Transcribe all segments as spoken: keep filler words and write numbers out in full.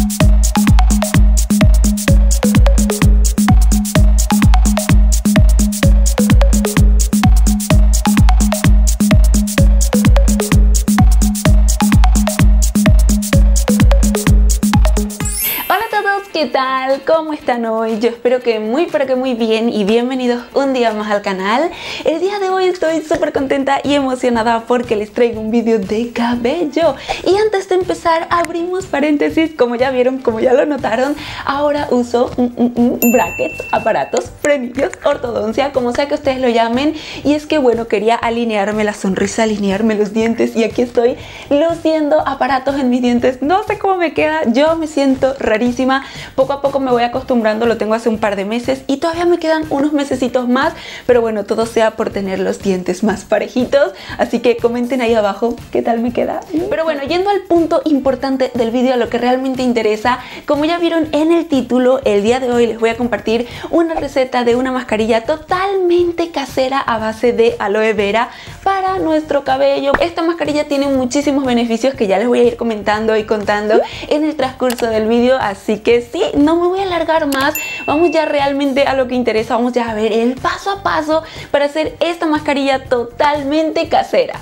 ¿Qué tal? ¿Cómo están hoy? Yo espero que muy pero que muy bien y bienvenidos un día más al canal. El día de hoy estoy súper contenta y emocionada porque les traigo un vídeo de cabello. Y antes de empezar abrimos paréntesis, como ya vieron, como ya lo notaron, ahora uso mm, mm, mm, brackets, aparatos, frenillos, ortodoncia, como sea que ustedes lo llamen. Y es que bueno, quería alinearme la sonrisa, alinearme los dientes y aquí estoy luciendo aparatos en mis dientes. No sé cómo me queda, yo me siento rarísima. Poco a poco me voy acostumbrando, lo tengo hace un par de meses y todavía me quedan unos mesecitos más, pero bueno, todo sea por tener los dientes más parejitos, así que comenten ahí abajo qué tal me queda. Pero bueno, yendo al punto importante del vídeo, a lo que realmente interesa, como ya vieron en el título, el día de hoy les voy a compartir una receta de una mascarilla totalmente casera a base de aloe vera para nuestro cabello. Esta mascarilla tiene muchísimos beneficios que ya les voy a ir comentando y contando en el transcurso del vídeo, así que sí, no me voy a alargar más, vamos ya realmente a lo que interesa, vamos ya a ver el paso a paso para hacer esta mascarilla totalmente casera.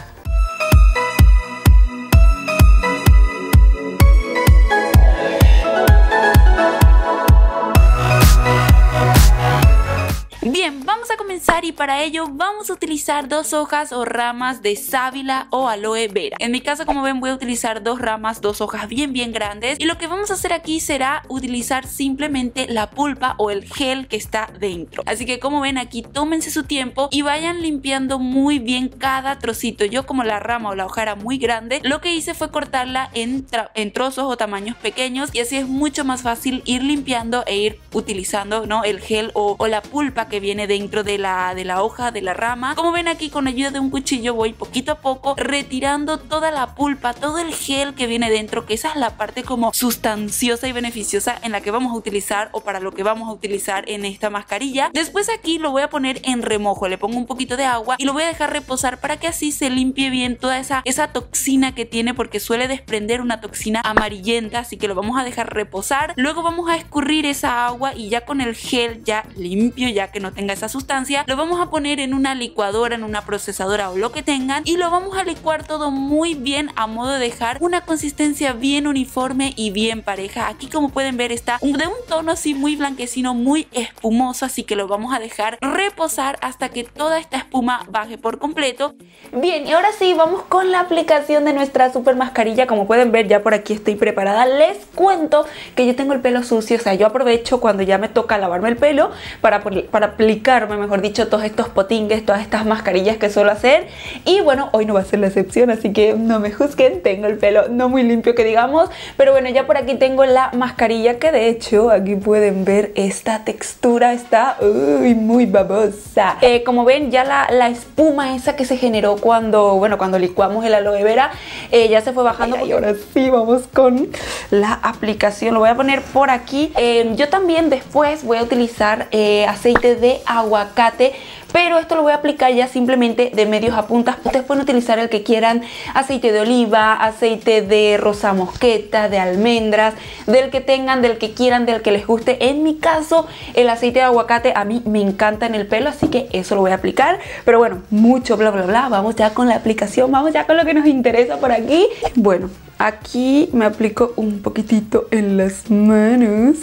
Bien, vamos a comenzar y para ello vamos a utilizar dos hojas o ramas de sábila o aloe vera. En mi caso, como ven, voy a utilizar dos ramas, dos hojas bien bien grandes, y lo que vamos a hacer aquí será utilizar simplemente la pulpa o el gel que está dentro. Así que como ven aquí, tómense su tiempo y vayan limpiando muy bien cada trocito. Yo, como la rama o la hoja era muy grande, lo que hice fue cortarla en, en trozos o tamaños pequeños, y así es mucho más fácil ir limpiando e ir utilizando, ¿no?, el gel o, o la pulpa que viene dentro de la, de la hoja, de la rama. Como ven aquí, con ayuda de un cuchillo voy poquito a poco retirando toda la pulpa, todo el gel que viene dentro, que esa es la parte como sustanciosa y beneficiosa en la que vamos a utilizar o para lo que vamos a utilizar en esta mascarilla. Después aquí lo voy a poner en remojo, le pongo un poquito de agua y lo voy a dejar reposar para que así se limpie bien toda esa, esa toxina que tiene, porque suele desprender una toxina amarillenta, así que lo vamos a dejar reposar. Luego vamos a escurrir esa agua y ya con el gel ya limpio, ya que no tenga esa sustancia, lo vamos a poner en una licuadora, en una procesadora o lo que tengan, y lo vamos a licuar todo muy bien a modo de dejar una consistencia bien uniforme y bien pareja. Aquí, como pueden ver, está de un tono así muy blanquecino, muy espumoso, así que lo vamos a dejar reposar hasta que toda esta espuma baje por completo. Bien, y ahora sí, vamos con la aplicación de nuestra super mascarilla. Como pueden ver, ya por aquí estoy preparada. Les cuento que yo tengo el pelo sucio, o sea, yo aprovecho cuando ya me toca lavarme el pelo para, para aplicarme, mejor dicho, todos estos potingues, todas estas mascarillas que suelo hacer. Y bueno, hoy no va a ser la excepción, así que no me juzguen, tengo el pelo no muy limpio que digamos, pero bueno, ya por aquí tengo la mascarilla, que de hecho aquí pueden ver esta textura, está uy, muy babosa. Eh, como ven, ya la, la espuma esa que se generó cuando, bueno, cuando licuamos el aloe vera, eh, ya se fue bajando. Mira, y ahora sí vamos con la aplicación, lo voy a poner por aquí. Eh, yo también después voy a utilizar eh, aceite de aguacate, pero esto lo voy a aplicar ya simplemente de medios a puntas. Ustedes pueden utilizar el que quieran, aceite de oliva, aceite de rosa mosqueta, de almendras, del que tengan, del que quieran, del que les guste. En mi caso, el aceite de aguacate a mí me encanta en el pelo, así que eso lo voy a aplicar. Pero bueno, mucho bla bla bla, vamos ya con la aplicación, vamos ya con lo que nos interesa por aquí. Bueno, aquí me aplico un poquitito en las manos.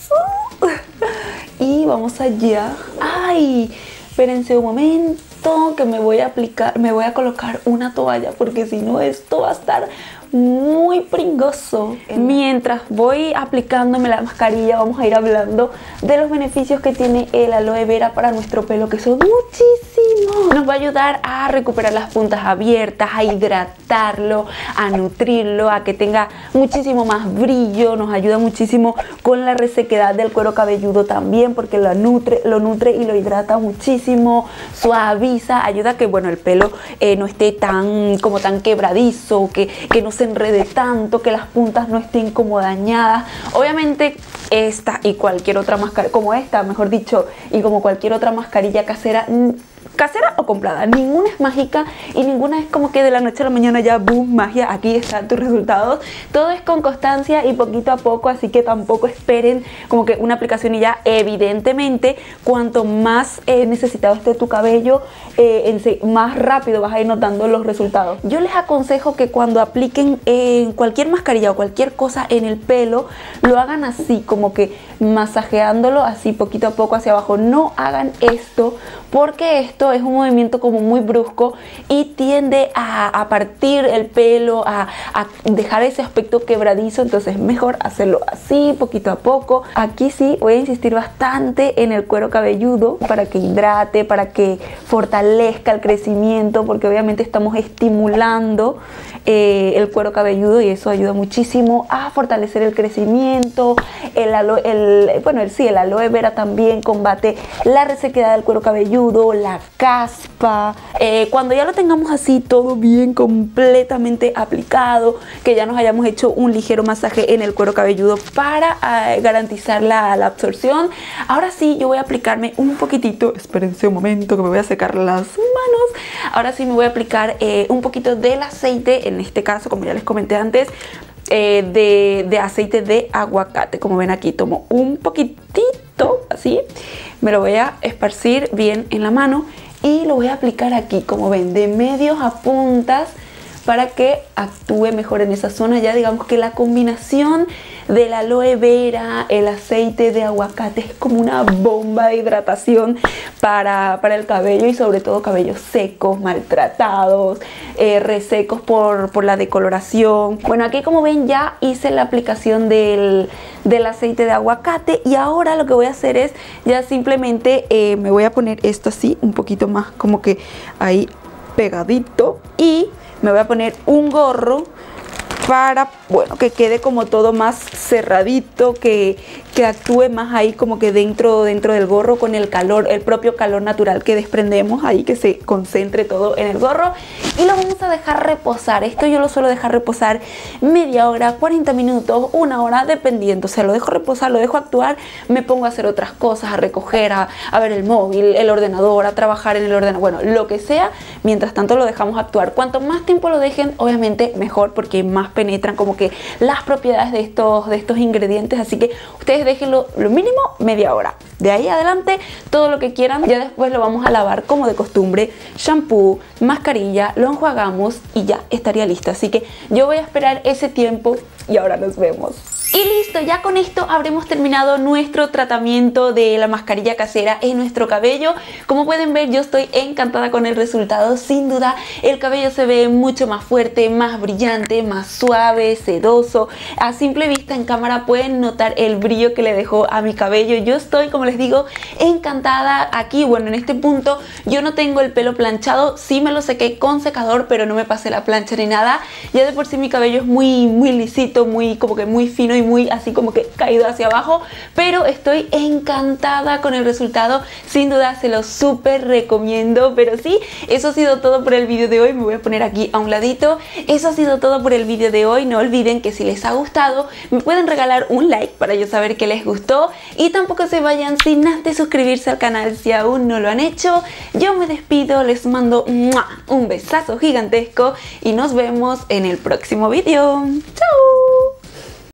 Y vamos allá. ¡Ay! Espérense un momento que me voy a aplicar, me voy a colocar una toalla, porque si no esto va a estar muy pringoso. Mientras voy aplicándome la mascarilla, vamos a ir hablando de los beneficios que tiene el aloe vera para nuestro pelo, que son muchísimos. Nos va a ayudar a recuperar las puntas abiertas, a hidratarlo, a nutrirlo, a que tenga muchísimo más brillo. Nos ayuda muchísimo con la resequedad del cuero cabelludo también, porque lo nutre, lo nutre y lo hidrata muchísimo, suaviza, ayuda a que, bueno, el pelo eh, no esté tan como tan quebradizo, que, que no se enrede tanto, que las puntas no estén como dañadas. Obviamente esta y cualquier otra mascarilla, como esta, mejor dicho, y como cualquier otra mascarilla casera, casera o comprada, ninguna es mágica y ninguna es como que de la noche a la mañana ya boom, magia, aquí están tus resultados. Todo es con constancia y poquito a poco, así que tampoco esperen como que una aplicación y ya. Evidentemente, cuanto más eh, necesitado esté tu cabello, eh, en sí, más rápido vas a ir notando los resultados. Yo les aconsejo que cuando apliquen eh, cualquier mascarilla o cualquier cosa en el pelo, lo hagan así, como que masajeándolo así poquito a poco hacia abajo. No hagan esto porque esto es un movimiento como muy brusco y tiende a, a partir el pelo, a, a dejar ese aspecto quebradizo. Entonces es mejor hacerlo así poquito a poco. Aquí sí voy a insistir bastante en el cuero cabelludo para que hidrate, para que fortalezca el crecimiento, porque obviamente estamos estimulando eh, el cuero cabelludo y eso ayuda muchísimo a fortalecer el crecimiento. El aloe, el, bueno, el, sí, el aloe vera también combate la resequedad del cuero cabelludo, la caspa. Eh, cuando ya lo tengamos así todo bien completamente aplicado, que ya nos hayamos hecho un ligero masaje en el cuero cabelludo para eh, garantizar la, la absorción, ahora sí yo voy a aplicarme un poquitito, espérense un momento que me voy a secar las manos. Ahora sí me voy a aplicar eh, un poquito del aceite, en este caso, como ya les comenté antes, eh, de, de aceite de aguacate. Como ven aquí tomo un poquitito así, me lo voy a esparcir bien en la mano y lo voy a aplicar aquí, como ven, de medios a puntas, para que actúe mejor en esa zona. Ya digamos que la combinación del aloe vera, el aceite de aguacate es como una bomba de hidratación para, para el cabello, y sobre todo cabellos secos, maltratados, eh, resecos por, por la decoloración. Bueno, aquí como ven ya hice la aplicación del, del aceite de aguacate, y ahora lo que voy a hacer es ya simplemente eh, me voy a poner esto así un poquito más como que ahí pegadito, y me voy a poner un gorro para, bueno, que quede como todo más cerradito, que, que actúe más ahí como que dentro, dentro del gorro, con el calor, el propio calor natural que desprendemos ahí, que se concentre todo en el gorro. Y lo vamos a dejar reposar. Esto yo lo suelo dejar reposar media hora, cuarenta minutos, una hora, dependiendo. O sea, lo dejo reposar, lo dejo actuar, me pongo a hacer otras cosas, a recoger, a, a ver el móvil, el ordenador, a trabajar en el ordenador, bueno, lo que sea. Mientras tanto lo dejamos actuar. Cuanto más tiempo lo dejen, obviamente mejor, porque más penetran como que las propiedades de estos, de estos ingredientes. Así que ustedes déjenlo lo mínimo media hora. De ahí adelante todo lo que quieran. Ya después lo vamos a lavar como de costumbre, shampoo, mascarilla, lo enjuagamos y ya estaría listo. Así que yo voy a esperar ese tiempo y ahora nos vemos. Y listo, ya con esto habremos terminado nuestro tratamiento de la mascarilla casera en nuestro cabello. Como pueden ver, yo estoy encantada con el resultado. Sin duda el cabello se ve mucho más fuerte, más brillante, más suave, sedoso. A simple vista en cámara pueden notar el brillo que le dejó a mi cabello. Yo estoy, como les digo, encantada. Aquí, bueno, en este punto yo no tengo el pelo planchado. Sí me lo sequé con secador, pero no me pasé la plancha ni nada. Ya de por sí mi cabello es muy, muy lisito, muy como que muy fino y muy así como que caído hacia abajo, pero estoy encantada con el resultado. Sin duda se lo súper recomiendo. Pero sí, eso ha sido todo por el vídeo de hoy. Me voy a poner aquí a un ladito. Eso ha sido todo por el vídeo de hoy. No olviden que si les ha gustado me pueden regalar un like para yo saber que les gustó, y tampoco se vayan sin antes suscribirse al canal si aún no lo han hecho. Yo me despido, les mando un besazo gigantesco y nos vemos en el próximo vídeo. ¡Chao!